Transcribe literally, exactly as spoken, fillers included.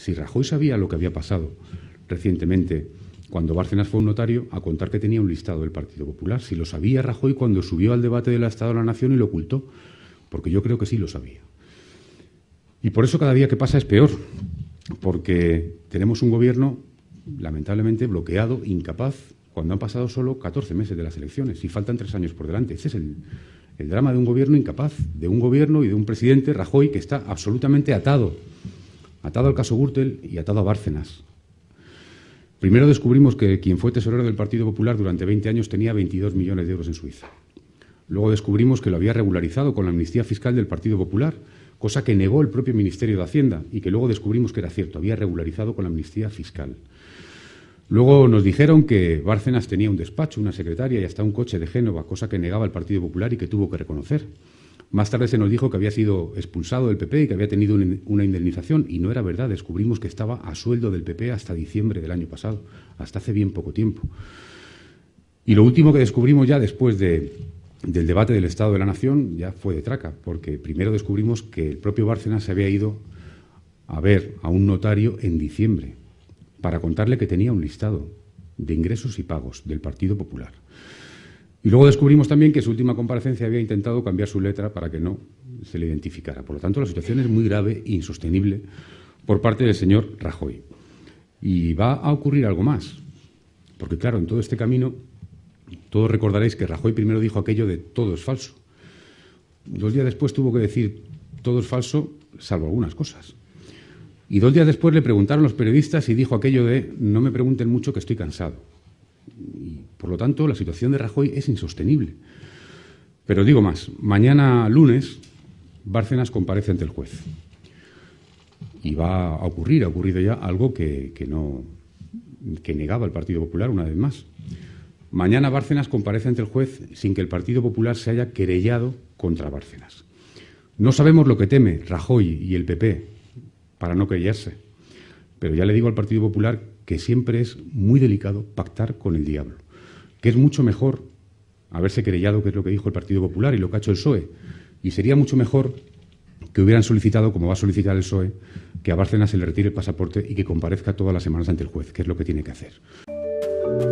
si Rajoy sabía lo que había pasado recientemente cuando Bárcenas fue un notario, a contar que tenía un listado del Partido Popular. Si lo sabía Rajoy cuando subió al debate del Estado de la Nación y lo ocultó, porque yo creo que sí lo sabía. Y por eso cada día que pasa es peor, porque tenemos un gobierno lamentablemente bloqueado, incapaz, cuando han pasado solo catorce meses de las elecciones y faltan tres años por delante. Ese es el, el drama de un gobierno incapaz, de un gobierno y de un presidente, Rajoy, que está absolutamente atado, atado al caso Gürtel y atado a Bárcenas. Primero descubrimos que quien fue tesorero del Partido Popular durante veinte años tenía veintidós millones de euros en Suiza. Luego descubrimos que lo había regularizado con la amnistía fiscal del Partido Popular, cosa que negó el propio Ministerio de Hacienda y que luego descubrimos que era cierto, había regularizado con la amnistía fiscal. Luego nos dijeron que Bárcenas tenía un despacho, una secretaria y hasta un coche de Génova, cosa que negaba el Partido Popular y que tuvo que reconocer. Más tarde se nos dijo que había sido expulsado del P P y que había tenido una indemnización, y no era verdad. Descubrimos que estaba a sueldo del P P hasta diciembre del año pasado, hasta hace bien poco tiempo. Y lo último que descubrimos ya después de, del debate del Estado de la Nación ya fue de traca, porque primero descubrimos que el propio Bárcenas se había ido a ver a un notario en diciembre para contarle que tenía un listado de ingresos y pagos del Partido Popular. Y luego descubrimos también que en su última comparecencia había intentado cambiar su letra para que no se le identificara. Por lo tanto, la situación es muy grave e insostenible por parte del señor Rajoy. Y va a ocurrir algo más, porque claro, en todo este camino, todos recordaréis que Rajoy primero dijo aquello de todo es falso. Dos días después tuvo que decir todo es falso, salvo algunas cosas. Y dos días después le preguntaron los periodistas y dijo aquello de no me pregunten mucho que estoy cansado. Y, por lo tanto, la situación de Rajoy es insostenible. Pero digo más, mañana lunes Bárcenas comparece ante el juez. Y va a ocurrir, ha ocurrido ya algo que, que, no, que negaba el Partido Popular una vez más. Mañana Bárcenas comparece ante el juez sin que el Partido Popular se haya querellado contra Bárcenas. No sabemos lo que teme Rajoy y el P P para no querellarse, pero ya le digo al Partido Popular que siempre es muy delicado pactar con el diablo, que es mucho mejor haberse querellado, que es lo que dijo el Partido Popular y lo que ha hecho el P S O E, y sería mucho mejor que hubieran solicitado, como va a solicitar el P S O E, que a Bárcenas se le retire el pasaporte y que comparezca todas las semanas ante el juez, que es lo que tiene que hacer.